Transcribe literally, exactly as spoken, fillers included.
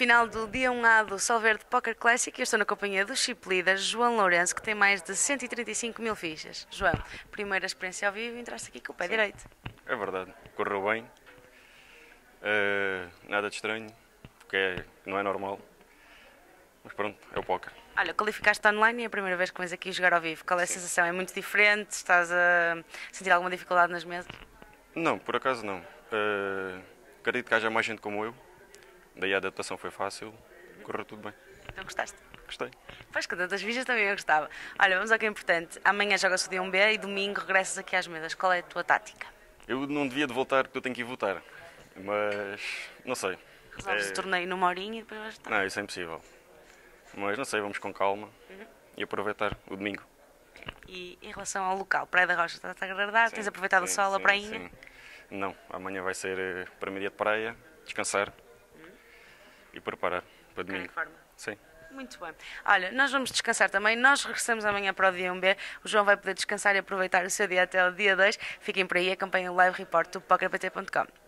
final do dia um A do Sol Verde Poker Classic e eu estou na companhia do chip leader João Lourenço, que tem mais de cento e trinta e cinco mil fichas. João, primeira experiência ao vivo, entraste aqui com o pé Sim. direito. É verdade, correu bem. Uh, nada de estranho, porque é, não é normal. Mas pronto, é o póquer. Olha, qualificaste online e é a primeira vez que vens aqui jogar ao vivo. Qual é a Sim. sensação? É muito diferente? Estás a sentir alguma dificuldade nas mesas? Não, por acaso não. Uh, acredito que haja mais gente como eu. Daí a adaptação foi fácil, correu tudo bem. Então gostaste? Gostei. Pois, com tantas fichas também eu gostava. Olha, vamos ao que é importante. Amanhã jogas o dia um B e domingo regressas aqui às mesas. Qual é a tua tática? Eu não devia de voltar porque eu tenho que ir votar. Mas não sei. Resolves É- o torneio numa horinha e depois vais estar. Não, isso é impossível. Mas não sei, vamos com calma Uhum. e aproveitar o domingo. E em relação ao local, Praia da Rocha, está-te a agradar? Tens aproveitado o sim, sol, a sim, prainha? sim. Não, amanhã vai ser eh, para mim dia de praia, descansar e preparar para Ficar em domingo. forma. Sim. Muito bem. Olha, nós vamos descansar também. Nós regressamos amanhã para o dia um B. O João vai poder descansar e aproveitar o seu dia até o dia dois. Fiquem por aí, acompanhem o live report do poker p t ponto com.